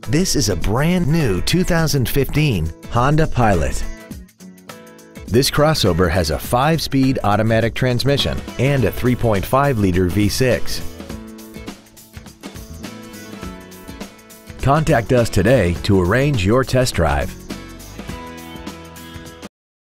This is a brand new 2015 Honda Pilot. This crossover has a 5-speed automatic transmission and a 3.5-liter V6. Contact us today to arrange your test drive.